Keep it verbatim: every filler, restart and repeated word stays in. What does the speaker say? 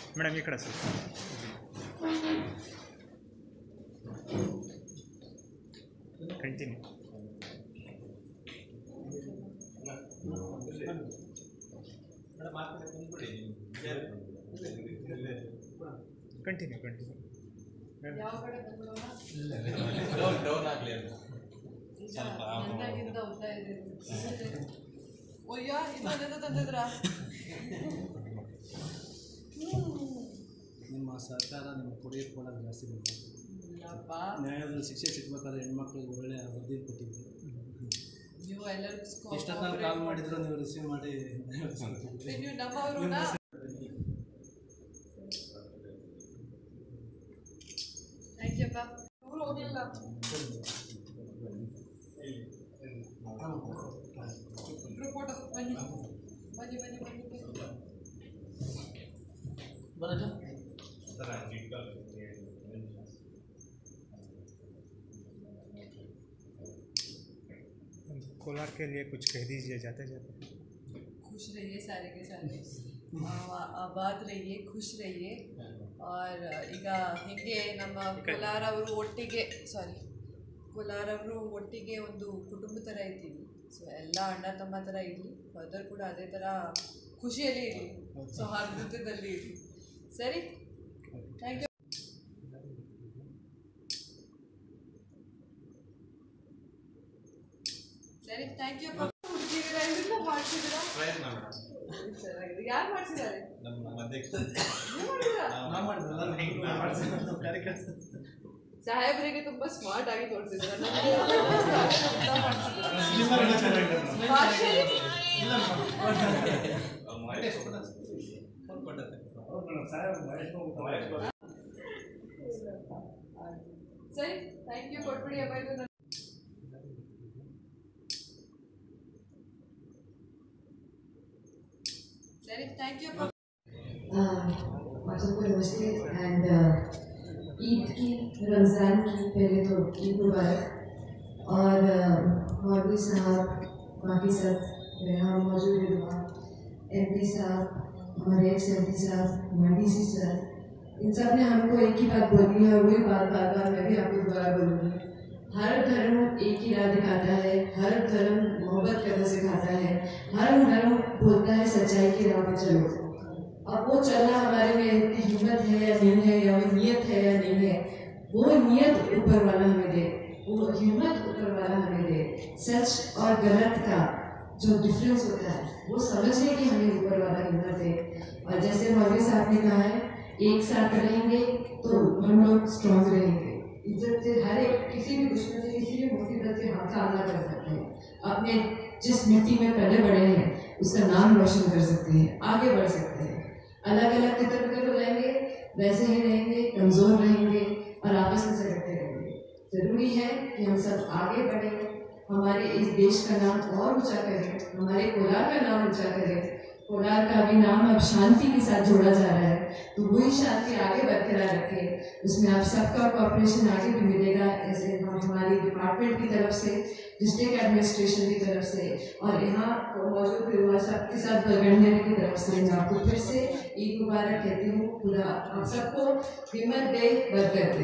Madam ಈ ಕಡೆ sir continue continue continue ಯಾವ ಕಡೆ ಬಂದ್ಬಿಡೋಣ ಡೌನ್ ಆಗಲಿ ಅಂತ ಸ್ವಲ್ಪ ನನಗಿಂತ ಉದ್ದ ಇದೆ ಅಯ್ಯ ಇನ್ನೊಂದೇನೋ ತಂದಿದ್ರಾ ನಿಮ್ಮ ಸರ್ಕಾರ ನಿಮ್ಮ ಕೊಡುಗೆ ಕೂಡ ಜಾಸ್ತಿ ಬೇಕು. ನ್ಯಾಯಾಲಯದಲ್ಲಿ ಶಿಕ್ಷೆ ಸಿಗಬೇಕಾದ್ರೆ ಹೆಣ್ಮಕ್ಳಿಗೆ ಒಳ್ಳೆ ವರದಿ ಕೊಟ್ಟಿದ್ವಿ. ನೀವು ಎಲ್ಲರಿಗೂ ಎಷ್ಟೊತ್ತು ಕಾಲ್ ಮಾಡಿದ್ರು ನೀವು ರಿಸೀವ್ ಮಾಡಿ ನೀವು ನಮ್ಮವರು ಥ್ಯಾಂಕ್ ಯು ಅಪ್ಪ ಊರು ಹೋಗಲಿಲ್ಲ ಫೋಟೋ ಬನ್ನಿ ಬನ್ನಿ ಬನ್ನಿ ಬನ್ನಿ ಬರೋದು कोलार के लिए कुछ कह दीजिए जाते जाते। खुश रहिए सारे के सारे आबाद रहिए खुश रहिए और ಈಗ ಹೀಗೆ ನಮ್ಮ ಕೋಲಾರ ಅವರು ಒಟ್ಟಿಗೆ ಸಾರಿ ಕೋಲಾರ ಅವರು ಒಟ್ಟಿಗೆ ಒಂದು ಕುಟುಂಬ ಥರ ಇದ್ದೀವಿ ಸೊ ಎಲ್ಲ ಅಣ್ಣ ತಮ್ಮ ಥರ ಇರಲಿ ಫರ್ದರ್ ಕೂಡ ಅದೇ ಥರ ಖುಷಿಯಲ್ಲಿ ಇರಲಿ ಸೌಹಾರ್ದತೆಯಲ್ಲಿ ಇರಲಿ ಸರಿ ಥ್ಯಾಂಕ್ ಯು ಸರಿ ಥ್ಯಾಂಕ್ ಯು ಹುಡುಗಿರ ಇದನ್ನ ಮಾಡ್ತಿದ್ದೀರಾ ಯಾರು ಮಾಡ್ತಿದ್ದಾರೆ ಸಾಹೇಬರಿಗೆ ತುಂಬಾ ಸ್ಮಾರ್ಟ್ ಆಗಿ ತೋರಿಸಿದ್ದಾರೆ ಸರಿ ಥ್ಯಾಂಕ್ ಯು ಕೊಟ್ಬಿಡಿ ಅಪ್ಪ ಇದು सर थैंक यू सबको नमस्ते एंड ईद की रमज़ान की पहले तो ईद मुबारक और मौलवी साहब बाकी सब यहाँ मौजूद हैं एम पी साहब हमारे एक्स एम पी साहब हमारे डी सी सर इन सब ने हमको एक ही बात बोली है और वही बात बार बार मैं भी आपको दोबारा बोलूँगी हर धर्म एक ही राह दिखाता है हर धर्म मोहब्बत करना सिखाता है हर धर्म बोलता है सच्चाई की राह पर चलो अब वो चलना हमारे में इतनी हिम्मत है या नहीं है या वो नियत है या नहीं है वो नियत ऊपर वाला हमें दे वो हिम्मत ऊपर वाला हमें दे सच और गलत का जो डिफरेंस होता है वो समझने की हमें ऊपर वाला हिम्मत दे और जैसे मौलवी साहब ने कहा है एक साथ रहेंगे तो हम लोग स्ट्रॉन्ग रहेंगे इज्जत से हर एक किसी भी दुश्मन से किसी भी मुसीबत से हम सामना कर सकते हैं अपने जिस मिट्टी में पले बड़े हैं उसका नाम रोशन कर सकते हैं आगे बढ़ सकते हैं अलग अलग तितर बितर हो जाएंगे वैसे ही रहेंगे कमज़ोर रहेंगे और आपस में झगड़ते रहेंगे ज़रूरी है कि हम सब आगे बढ़ें हमारे इस देश का नाम और ऊंचा करें हमारे कोलार का नाम ऊंचा करें कोलार का भी नाम अब शांति के साथ जोड़ा जा रहा है तो वही शांति आगे बरकरार रखें उसमें आप सबका कॉपरेशन आगे भी मिलेगा ऐसे हम हमारी डिपार्टमेंट की तरफ से डिस्ट्रिक्ट एडमिनिस्ट्रेशन की तरफ से और यहाँ मौजूद हुआ सबके साथ बरगंडे की तरफ से मैं आपको फिर से ईद मुबारक कहती हूँ खुदा आप सबको हिम्मत दे बरकत दे।